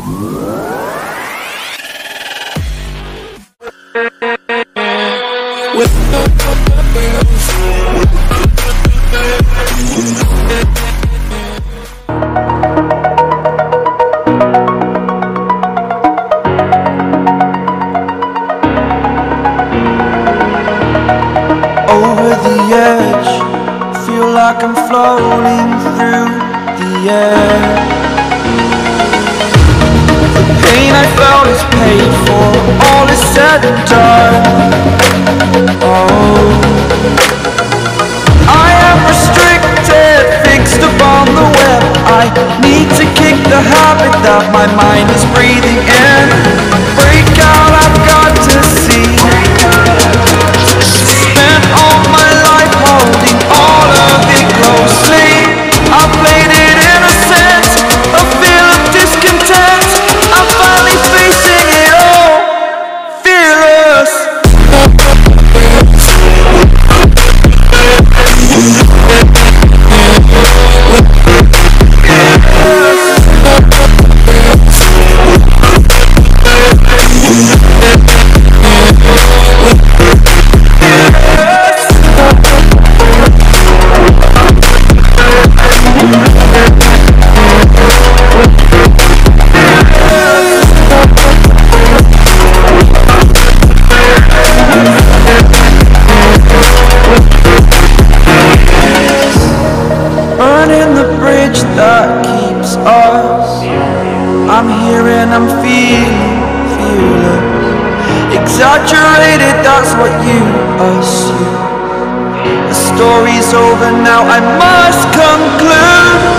Over the edge, feel like I'm floating through the air. The pain I felt is paid for, all is said and done. Oh, I am restricted, fixed upon the web. I need to kick the habit that my mind is breathing in. Break out, I've got to see. Spent all my life holding all of it closely. I played it innocent, a feel of discontent. I'm finally facing it all, fearless. Burning the bridge that keeps us. I'm here and I'm feeling fearless. Exaggerated, that's what you assume. The story's over now, I must conclude.